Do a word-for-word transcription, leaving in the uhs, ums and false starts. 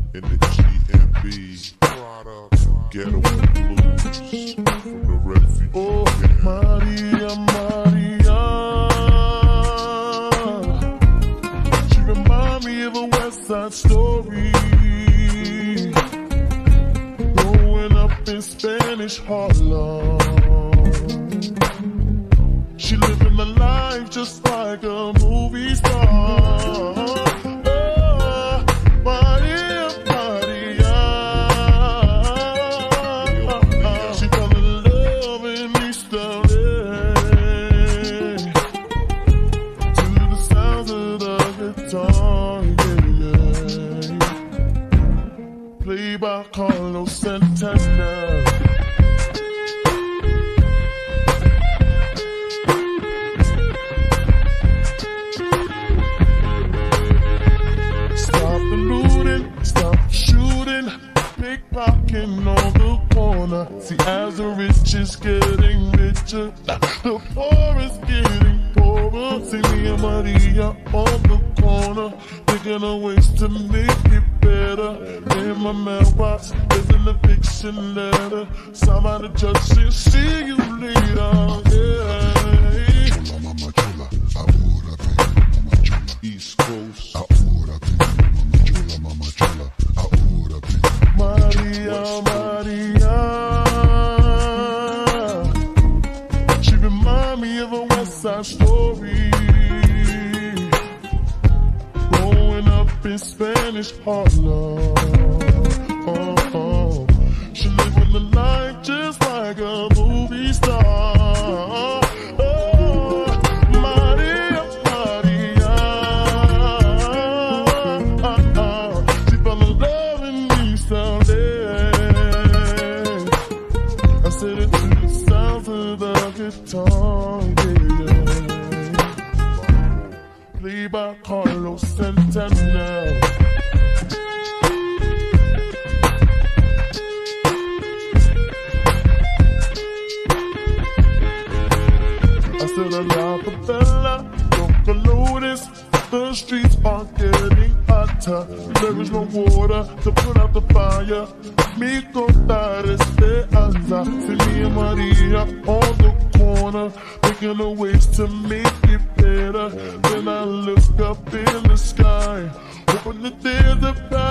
in the G M B Ghetto Blues from the refugee Oh, camp. Maria, Maria, she remind me of a West Side Story. Growing up in Spanish Harlem, she living the life just like a movie star. Played by Carlos Santana. Stop the looting, stop the shooting, pickpocketing on the corner. See, as the rich is getting richer, the poor is getting poorer. See me and Maria on the corner, thinking of ways to make it better. In my mailbox, there's an eviction letter. Somebody just said, see you later. Yeah. Mama chula, ahora vengo, mama chula. East Coast, ahora vengo, mama chula, mama chula, ahora vengo. Maria, Maria, she remind me of a West Side Story. Growing up in Spanish Harlem, oh, oh. She living the life just like a movie star. Oh, Maria, Maria, she fell in love in East L A. I said it to the sounds of the guitar, yeah. Played by Carlos Santana. I said a la favela, local lotus, the streets are getting hotter. There is no water to put out the fire. Mi contar esperanza. See me and Maria on the corner, thinking of ways to make it better. Then I look up in the sky, hoping that there's a